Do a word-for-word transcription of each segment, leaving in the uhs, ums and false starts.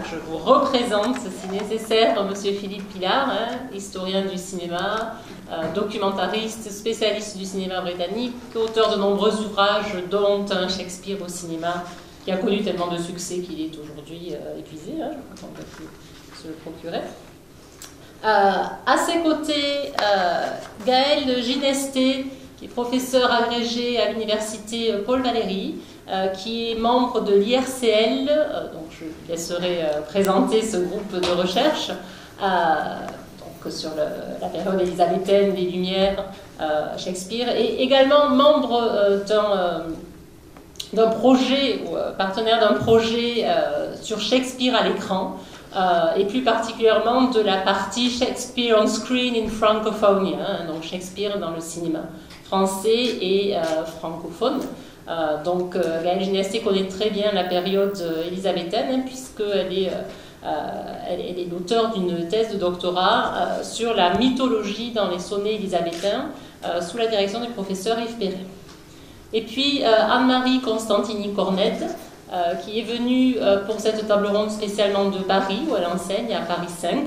je vous représente, si nécessaire, Monsieur Philippe Pillard, hein, historien du cinéma, euh, documentariste, spécialiste du cinéma britannique, auteur de nombreux ouvrages, dont un Shakespeare au cinéma, qui a connu tellement de succès qu'il est aujourd'hui euh, épuisé, hein, je crois qu'on peut plus se le procurer. Euh, à ses côtés, euh, Gaël Ginesté, qui est professeur agrégé à l'université Paul Valéry, euh, qui est membre de l'I R C L, euh, donc je vous laisserai euh, présenter ce groupe de recherche, euh, donc sur le, la période élisabéthaine, des Lumières, euh, Shakespeare, et également membre euh, d'un euh, d'un projet, ou euh, partenaire d'un projet euh, sur Shakespeare à l'écran, Euh, et plus particulièrement de la partie Shakespeare on Screen in Francophonie, hein, donc Shakespeare dans le cinéma français et euh, francophone. Euh, donc euh, Gaël Ginesté connaît très bien la période euh, élisabéthaine, hein, puisqu'elle est, euh, elle, elle est l'auteur d'une thèse de doctorat euh, sur la mythologie dans les sonnets élisabéthains, euh, sous la direction du professeur Yves Perret. Et puis euh, Anne-Marie Constantini-Cornette, Euh, qui est venue euh, pour cette table ronde spécialement de Paris, où elle enseigne à Paris cinq,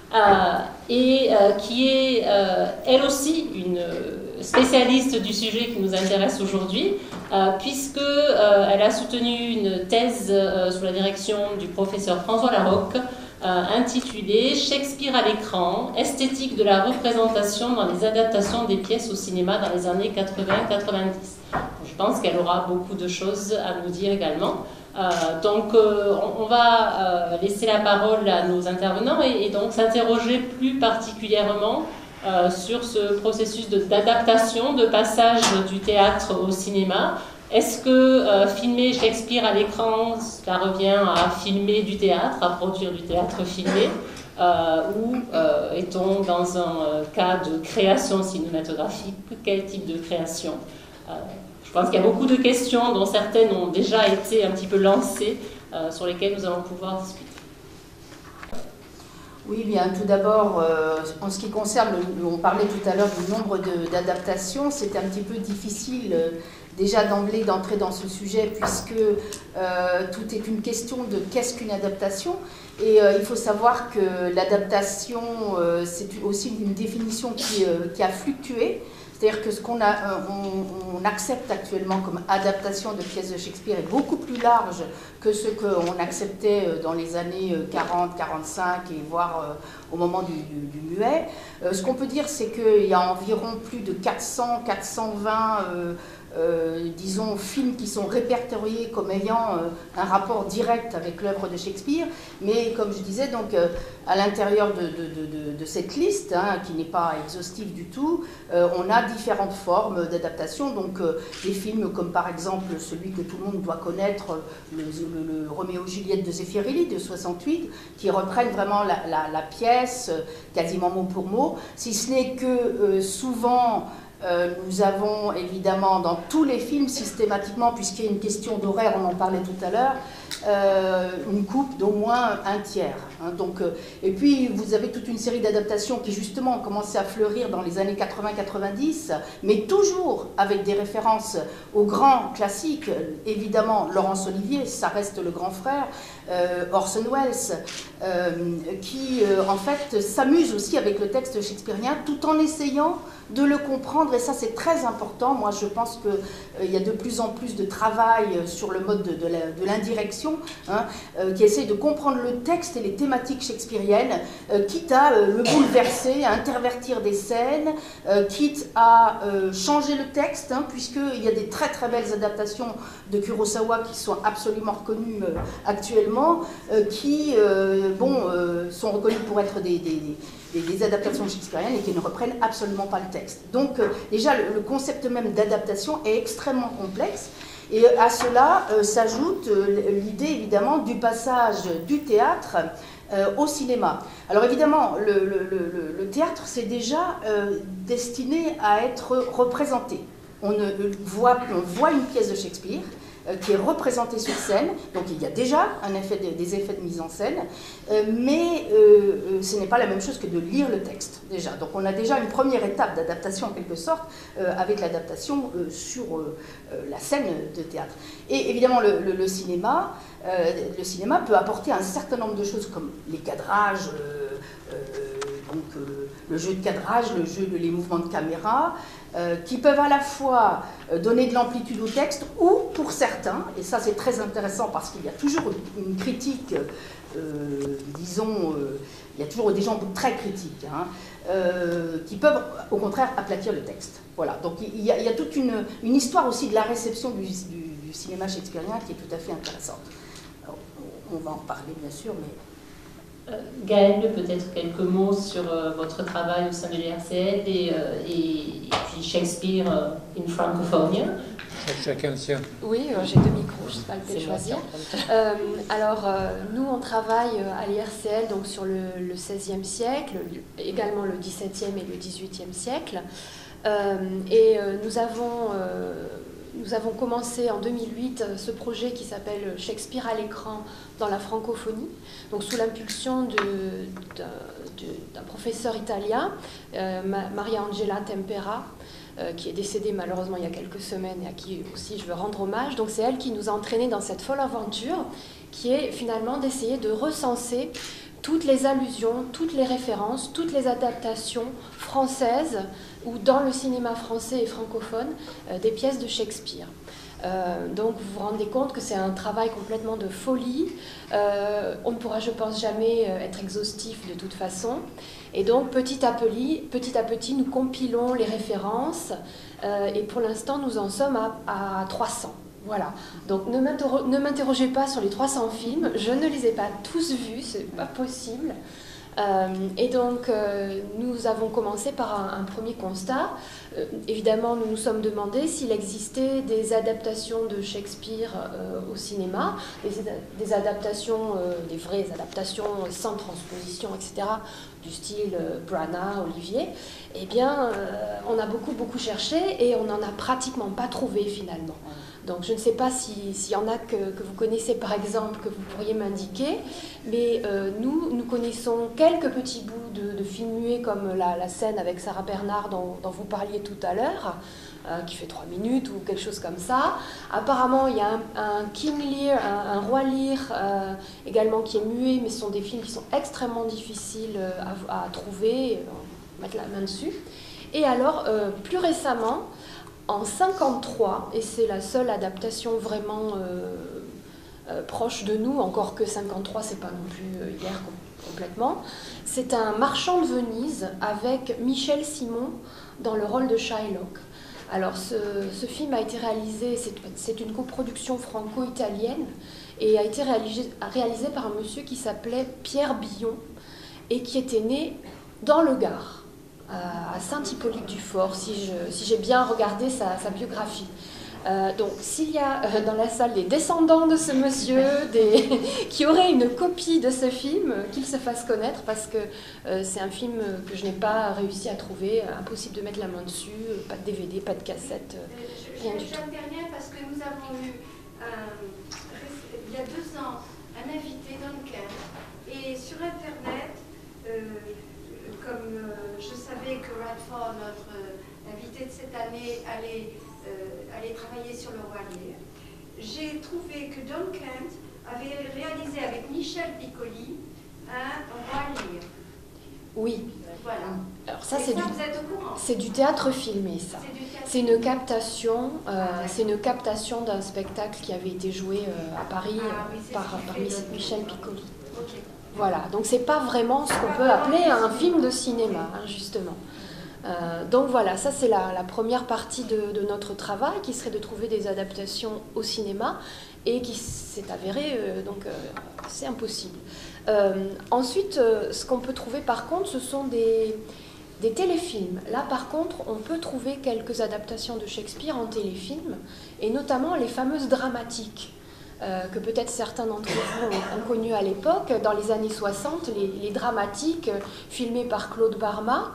euh, et euh, qui est euh, elle aussi une spécialiste du sujet qui nous intéresse aujourd'hui, euh, puisque euh, elle a soutenu une thèse euh, sous la direction du professeur François Larocque, euh, intitulée Shakespeare à l'écran, esthétique de la représentation dans les adaptations des pièces au cinéma dans les années quatre-vingts quatre-vingt-dix. Je pense qu'elle aura beaucoup de choses à nous dire également. Euh, donc euh, on, on va euh, laisser la parole à nos intervenants et, et donc s'interroger plus particulièrement euh, sur ce processus d'adaptation, de, de passage du théâtre au cinéma. Est-ce que euh, filmer Shakespeare à l'écran, cela revient à filmer du théâtre, à produire du théâtre filmé, euh, ou euh, est-on dans un euh, cas de création cinématographique? Quel type de création? euh, Je pense qu'il y a beaucoup de questions dont certaines ont déjà été un petit peu lancées, euh, sur lesquelles nous allons pouvoir discuter. Oui, bien, tout d'abord, euh, en ce qui concerne, le, on parlait tout à l'heure du nombre d'adaptations, c'était un petit peu difficile euh, déjà d'emblée d'entrer dans ce sujet, puisque euh, tout est une question de qu'est-ce qu'une adaptation. Et euh, il faut savoir que l'adaptation, euh, c'est aussi une définition qui, euh, qui a fluctué. C'est-à-dire que ce qu'on a, on, on accepte actuellement comme adaptation de pièces de Shakespeare est beaucoup plus large que ce qu'on acceptait dans les années quarante, quarante-cinq et voire au moment du, du, du muet. Ce qu'on peut dire, c'est qu'il y a environ plus de quatre cents, quatre cent vingt euh, Euh, disons, films qui sont répertoriés comme ayant euh, un rapport direct avec l'œuvre de Shakespeare, mais comme je disais, donc, euh, à l'intérieur de, de, de, de cette liste, hein, qui n'est pas exhaustive du tout, euh, on a différentes formes d'adaptation, donc euh, des films comme par exemple celui que tout le monde doit connaître, le, le, le Roméo et Juliette de Zeffirelli de soixante-huit, qui reprennent vraiment la, la, la pièce quasiment mot pour mot, si ce n'est que euh, souvent Euh, nous avons évidemment dans tous les films systématiquement, puisqu'il y a une question d'horaire, on en parlait tout à l'heure, euh, une coupe d'au moins un tiers. Hein, donc, euh, et puis vous avez toute une série d'adaptations qui justement ont commencé à fleurir dans les années quatre-vingts quatre-vingt-dix, mais toujours avec des références aux grands classiques. Évidemment, Laurence Olivier, ça reste le grand frère, euh, Orson Welles, euh, qui euh, en fait s'amuse aussi avec le texte shakespearien tout en essayant de le comprendre, et ça c'est très important. Moi je pense qu'il euh, y a de plus en plus de travail sur le mode de, de l'indirection, hein, euh, qui essaie de comprendre le texte et les thématiques shakespeariennes, euh, quitte à euh, le bouleverser, à intervertir des scènes, euh, quitte à euh, changer le texte, hein, puisqu'il y a des très très belles adaptations de Kurosawa qui sont absolument reconnues euh, actuellement, euh, qui euh, bon, euh, sont reconnues pour être des, des, des, des adaptations shakespeariennes et qui ne reprennent absolument pas le texte. Donc euh, déjà le, le concept même d'adaptation est extrêmement complexe, et à cela euh, s'ajoute euh, l'idée évidemment du passage du théâtre euh, au cinéma. Alors évidemment le, le, le, le théâtre c'est déjà euh, destiné à être représenté. On, ne, voit, on voit une pièce de Shakespeare euh, qui est représenté sur scène. Donc il y a déjà un effet de, des effets de mise en scène, euh, mais euh, ce n'est pas la même chose que de lire le texte déjà. Donc on a déjà une première étape d'adaptation en quelque sorte euh, avec l'adaptation euh, sur euh, la scène de théâtre. Et évidemment le, le, le cinéma, euh, le cinéma peut apporter un certain nombre de choses comme les cadrages. Euh, euh, donc euh, le jeu de cadrage, le jeu de les mouvements de caméra, euh, qui peuvent à la fois euh, donner de l'amplitude au texte ou pour certains, et ça c'est très intéressant parce qu'il y a toujours une critique, euh, disons, euh, il y a toujours des gens très critiques, hein, euh, qui peuvent au contraire aplatir le texte. Voilà, donc il y a, il y a toute une, une histoire aussi de la réception du, du, du cinéma shakespearien qui est tout à fait intéressante. Alors, on va en parler bien sûr, mais... Gaëlle, peut-être quelques mots sur euh, votre travail au sein de l'I R C L et, euh, et, et puis Shakespeare euh, in Francophonie. Chacun le sien. Oui, euh, j'ai deux micros, je ne sais pas lequel choisir. Euh, alors, euh, nous, on travaille à l'I R C L donc, sur le, le seizième siècle, également le dix-septième et le dix-huitième siècle. Euh, et euh, nous avons... Euh, Nous avons commencé en deux mille huit ce projet qui s'appelle Shakespeare à l'écran dans la francophonie, donc sous l'impulsion d'un professeur italien, euh, Maria Angela Tempera, euh, qui est décédée malheureusement il y a quelques semaines et à qui aussi je veux rendre hommage. Donc c'est elle qui nous a entraînés dans cette folle aventure qui est finalement d'essayer de recenser toutes les allusions, toutes les références, toutes les adaptations françaises ou dans le cinéma français et francophone euh, des pièces de Shakespeare. Euh, donc vous vous rendez compte que c'est un travail complètement de folie. Euh, on ne pourra, je pense, jamais être exhaustif de toute façon. Et donc petit à petit, petit, à petit nous compilons les références euh, et pour l'instant nous en sommes à, à trois cents. Voilà, donc ne m'interrogez pas sur les trois cents films, je ne les ai pas tous vus, c'est pas possible. Euh, et donc, euh, nous avons commencé par un, un premier constat. Euh, évidemment, nous nous sommes demandé s'il existait des adaptations de Shakespeare euh, au cinéma, des, des adaptations, euh, des vraies adaptations sans transposition, et cetera, du style euh, Branagh, Olivier. Eh bien, euh, on a beaucoup, beaucoup cherché et on n'en a pratiquement pas trouvé finalement. Donc je ne sais pas s'il si y en a que, que vous connaissez par exemple, que vous pourriez m'indiquer, mais euh, nous, nous connaissons quelques petits bouts de, de films muets comme la, la scène avec Sarah Bernard dont, dont vous parliez tout à l'heure, euh, qui fait trois minutes ou quelque chose comme ça. Apparemment il y a un, un King Lear, un, un roi Lear euh, également qui est muet, mais ce sont des films qui sont extrêmement difficiles à, à trouver, on va mettre la main dessus. Et alors, euh, plus récemment, en cinquante-trois, et c'est la seule adaptation vraiment euh, euh, proche de nous, encore que cinquante-trois, c'est pas non plus euh, hier com complètement, c'est un Marchand de Venise avec Michel Simon dans le rôle de Shylock. Alors ce, ce film a été réalisé, c'est une coproduction franco-italienne, et a été réalisé, réalisé par un monsieur qui s'appelait Pierre Billon, et qui était né dans le Gard, à Saint-Hippolyte-du-Fort, si j'ai si j'ai bien regardé sa, sa biographie. Euh, donc, s'il y a euh, dans la salle des descendants de ce monsieur des, qui auraient une copie de ce film, euh, qu'ils se fassent connaître, parce que euh, c'est un film que je n'ai pas réussi à trouver, euh, impossible de mettre la main dessus, euh, pas de D V D, pas de cassette, euh, rien du tout. J'interviens parce que nous avons eu, euh, il y a deux ans, un invité Duncan, et sur Internet, euh, comme euh, je savais que Radford, notre euh, invité de cette année, allait, euh, allait travailler sur le roi Lear, j'ai trouvé que Duncan avait réalisé avec Michel Piccoli un roi Lear. Oui. Voilà. Alors ça, c'est du, c'est du théâtre filmé, ça. C'est une captation, euh, ah, c'est une captation d'un spectacle qui avait été joué euh, à Paris ah, oui, euh, par, par Michel Piccoli. Okay. Voilà, donc c'est pas vraiment ce qu'on peut appeler un film de cinéma, hein, justement. Euh, donc voilà, ça c'est la, la première partie de, de notre travail, qui serait de trouver des adaptations au cinéma, et qui s'est avéré, euh, donc euh, c'est impossible. Euh, ensuite, euh, ce qu'on peut trouver par contre, ce sont des, des téléfilms. Là par contre, on peut trouver quelques adaptations de Shakespeare en téléfilm, et notamment les fameuses dramatiques. Euh, que peut-être certains d'entre vous ont, ont connu à l'époque, dans les années soixante, les, les dramatiques euh, filmées par Claude Barma,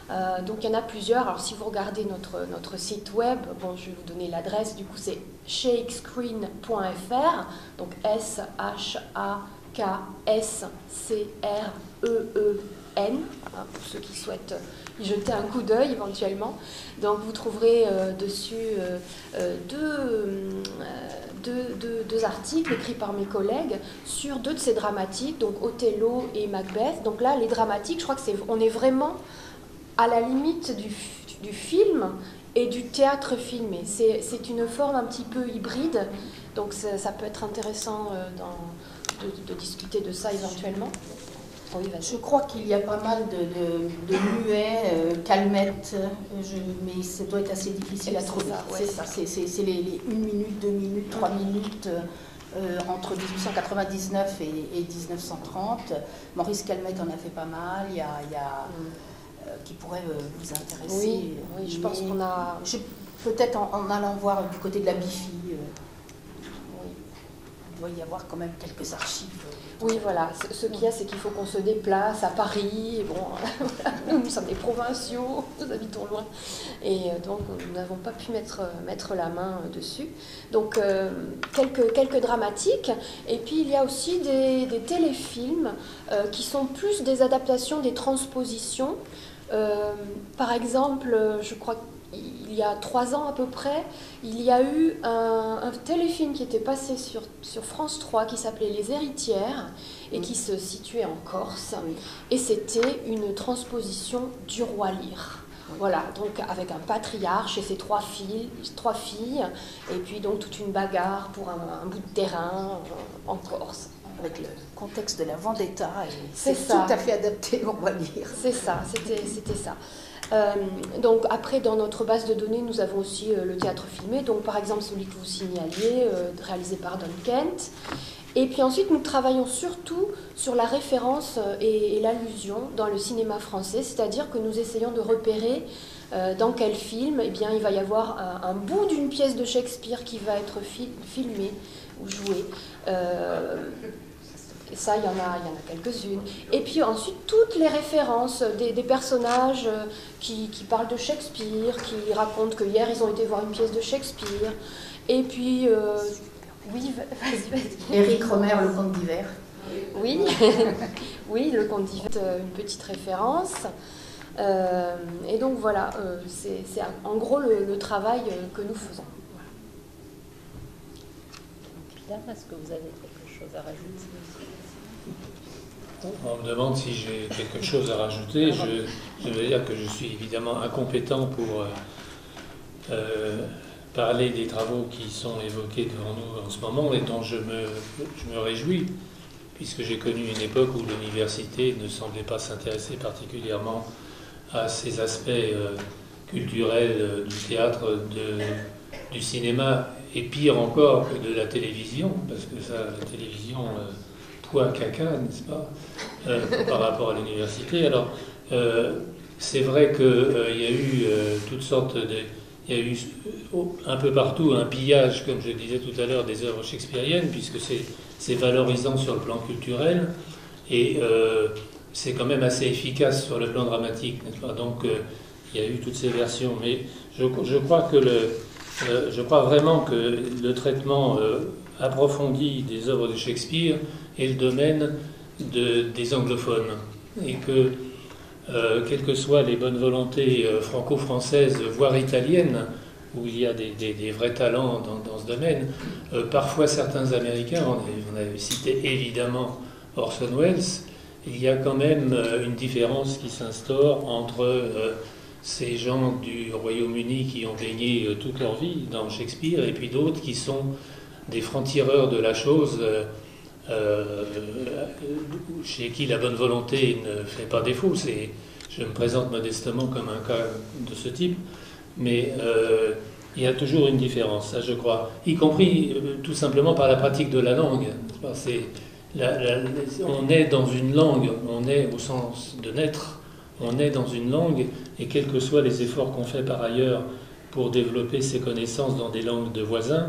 Euh, donc il y en a plusieurs. Alors si vous regardez notre, notre site web, bon, je vais vous donner l'adresse, du coup c'est shakescreen point f r, donc S H A K S C R E E N, hein, pour ceux qui souhaitent y jeter un coup d'œil éventuellement. Donc vous trouverez euh, dessus euh, euh, deux, euh, deux, deux, deux articles écrits par mes collègues sur deux de ces dramatiques, donc Othello et Macbeth. Donc là, les dramatiques, je crois que c'est, on est vraiment à la limite du, du film et du théâtre filmé. C'est, c'est une forme un petit peu hybride, donc ça, ça peut être intéressant euh, dans, de, de discuter de ça éventuellement. Oui, je crois qu'il y a pas mal de, de, de muets, euh, calmettes, je, mais ça doit être assez difficile à trouver. C'est ça, c'est, c'est, c'est les, les une minute, deux minutes, trois minutes euh, entre dix-huit cent quatre-vingt-dix-neuf et, et dix-neuf cent trente. Maurice Calmette en a fait pas mal, il y a, il y a euh, qui pourrait euh, vous intéresser. Oui, oui, je mais pense qu'on a... Je, peut-être en, en allant voir du côté de la Bifi, euh, oui, il doit y avoir quand même quelques archives. Oui, voilà. Ce qu'il y a, c'est qu'il faut qu'on se déplace à Paris. Et bon, nous sommes des provinciaux, nous habitons loin. Et donc, nous n'avons pas pu mettre, mettre la main dessus. Donc, euh, quelques, quelques dramatiques. Et puis, il y a aussi des, des téléfilms euh, qui sont plus des adaptations, des transpositions. Euh, par exemple, je crois que il y a trois ans à peu près, il y a eu un, un téléfilm qui était passé sur, sur France trois qui s'appelait Les Héritières et mmh. qui se situait en Corse. Oui. Et c'était une transposition du Roi Lear. Oui. Voilà, donc avec un patriarche et ses trois filles, trois filles, et puis donc toute une bagarre pour un, un bout de terrain en Corse. Avec le contexte de la vendetta, et c'est, c'est tout à fait adapté au Roi Lear. C'est ça, c'était, c'était ça. Euh, donc après, dans notre base de données, nous avons aussi euh, le théâtre filmé, donc par exemple celui que vous signaliez, euh, réalisé par Don Kent. Et puis ensuite, nous travaillons surtout sur la référence euh, et, et l'allusion dans le cinéma français, c'est-à-dire que nous essayons de repérer euh, dans quel film eh bien, il va y avoir un, un bout d'une pièce de Shakespeare qui va être fil- filmé ou joué. Euh, Et ça, il y en a, il y en a quelques-unes. Et puis ensuite, toutes les références des, des personnages qui, qui parlent de Shakespeare, qui racontent que hier, ils ont été voir une pièce de Shakespeare. Et puis, euh, oui, vas-y, vas-y. Éric Romer, Le Conte d'hiver. Oui, oui, Le Conte d'hiver, une petite référence. Euh, et donc voilà, euh, c'est, c'est en gros le, le travail que nous faisons. Voilà. Est-ce que vous avez quelque chose à rajouter ? On me demande si j'ai quelque chose à rajouter. Je, je veux dire que je suis évidemment incompétent pour euh, euh, parler des travaux qui sont évoqués devant nous en ce moment et dont je me, je me réjouis, puisque j'ai connu une époque où l'université ne semblait pas s'intéresser particulièrement à ces aspects euh, culturels euh, du théâtre, de, du cinéma, et pire encore que de la télévision, parce que ça, la télévision... Euh, Quoi, caca, n'est-ce pas, euh, par rapport à l'université. Alors, euh, c'est vrai qu'il euh, y a eu euh, toutes sortes de... Il y a eu euh, un peu partout un pillage, comme je disais tout à l'heure, des œuvres shakespeariennes, puisque c'est, c'est valorisant sur le plan culturel, et euh, c'est quand même assez efficace sur le plan dramatique, n'est-ce pas. Donc, euh, il y a eu toutes ces versions. Mais je, je crois que le... Euh, je crois vraiment que le traitement euh, approfondi des œuvres de Shakespeare est le domaine de, des anglophones, et que, euh, quelles que soient les bonnes volontés euh, franco-françaises, voire italiennes, où il y a des, des, des vrais talents dans, dans ce domaine, euh, parfois certains Américains, on a, on a cité évidemment Orson Welles, il y a quand même euh, une différence qui s'instaure entre... Euh, ces gens du Royaume-Uni qui ont baigné euh, toute leur vie dans Shakespeare, et puis d'autres qui sont des francs-tireurs de la chose, euh, euh, chez qui la bonne volonté ne fait pas défaut. C'est, je me présente modestement comme un cas de ce type, mais euh, il y a toujours une différence, ça je crois, y compris euh, tout simplement par la pratique de la langue. C'est, la, la, on est dans une langue, on est au sens de naître, on est dans une langue, et quels que soient les efforts qu'on fait par ailleurs pour développer ses connaissances dans des langues de voisins,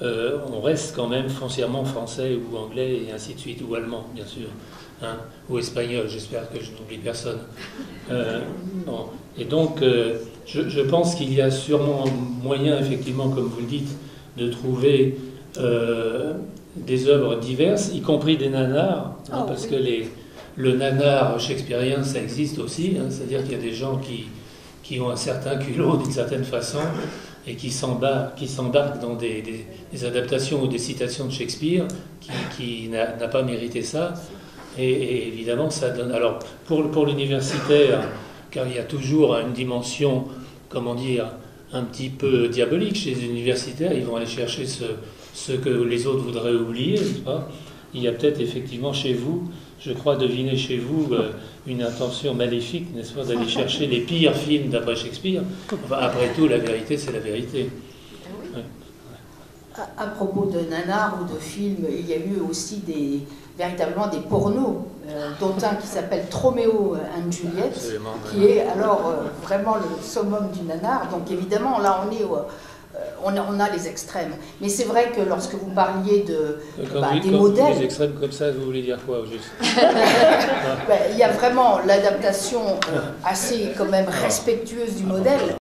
euh, on reste quand même foncièrement français ou anglais et ainsi de suite, ou allemand, bien sûr, hein, ou espagnol, j'espère que je n'oublie personne. Euh, bon. Et donc, euh, je, je pense qu'il y a sûrement moyen, effectivement, comme vous le dites, de trouver euh, des œuvres diverses, y compris des nanars, hein, oh, parce oui. que les, le nanar shakespearien, ça existe aussi, hein, c'est-à-dire qu'il y a des gens qui, qui ont un certain culot d'une certaine façon et qui s'embarquent, qui s'embarquent dans des, des, des adaptations ou des citations de Shakespeare qui, qui n'a, n'a pas mérité ça. Et, et évidemment, ça donne... Alors, pour, pour l'universitaire, car il y a toujours une dimension, comment dire, un petit peu diabolique chez les universitaires, ils vont aller chercher ce, ce que les autres voudraient oublier, n'est-ce pas ? Il y a peut-être effectivement chez vous, je crois deviner chez vous euh, une intention maléfique, n'est-ce pas, d'aller chercher les pires films d'après Shakespeare. Enfin, après tout, la vérité, c'est la vérité. Ouais. À, à propos de nanar ou de films, il y a eu aussi des, véritablement des pornos, euh, dont un qui s'appelle Troméo and Juliette, Absolument, qui ouais. est alors euh, vraiment le summum du nanar. Donc évidemment, là, on est... Euh, On a, on a les extrêmes. Mais c'est vrai que lorsque vous parliez de, Quand bah, oui, des quand modèles... Les extrêmes comme ça, vous voulez dire quoi au juste? bah, il y a vraiment l'adaptation euh, assez quand même respectueuse du modèle.